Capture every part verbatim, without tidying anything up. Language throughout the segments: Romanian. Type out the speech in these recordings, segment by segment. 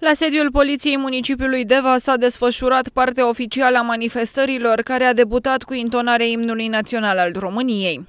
La sediul Poliției Municipiului Deva s-a desfășurat partea oficială a manifestărilor, care a debutat cu intonarea imnului național al României.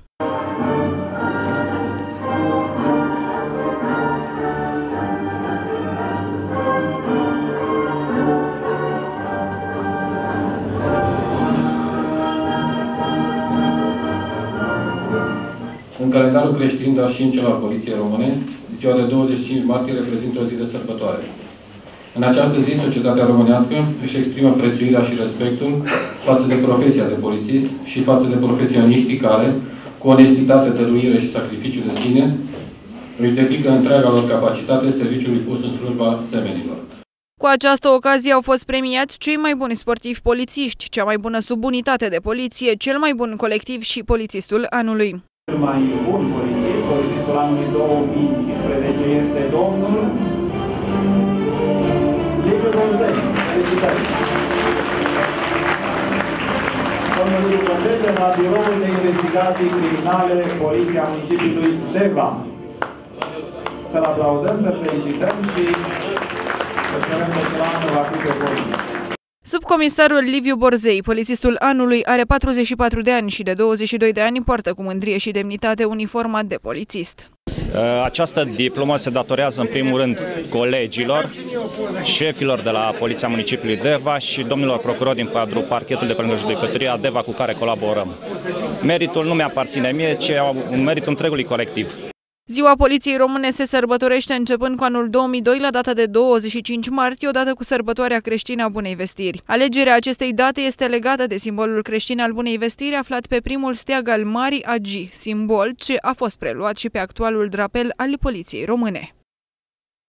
În calendarul creștin, dar și în cel al Poliției Române, ziua de douăzeci și cinci martie reprezintă o zi de sărbătoare. În această zi, societatea românească își exprimă prețuirea și respectul față de profesia de polițist și față de profesioniștii care, cu onestitate, dăruire și sacrificiu de sine, își dedică întreaga lor capacitate serviciului pus în slujba semenilor. Cu această ocazie au fost premiați cei mai buni sportivi polițiști, cea mai bună subunitate de poliție, cel mai bun colectiv și polițistul anului. Cel mai bun polițist, polițistul anului două mii cincisprezece, este domnul Liviu Borzei. Felicitări! Domnul Liviu Borzei de la Biroul de Investigații Criminale Poliția Municipiului Deva. Să-l aplaudăm, să-l felicităm și să sperăm că la anul va fi pe bun. Subcomisarul Liviu Borzei, polițistul anului, are patruzeci și patru de ani și de douăzeci și doi de ani poartă cu mândrie și demnitate uniforma de polițist. Această diplomă se datorează în primul rând colegilor, șefilor de la Poliția Municipiului Deva și domnilor procurori din cadrul Parchetului de pe lângă Judecătoria Deva cu care colaborăm. Meritul nu mi-aparține mie, ci un merit întregului colectiv. Ziua Poliției Române se sărbătorește începând cu anul două mii doi la data de douăzeci și cinci martie, odată cu sărbătoarea creștină a Bunei Vestiri. Alegerea acestei date este legată de simbolul creștin al Bunei Vestiri, aflat pe primul steag al Marii Agi, simbol ce a fost preluat și pe actualul drapel al Poliției Române.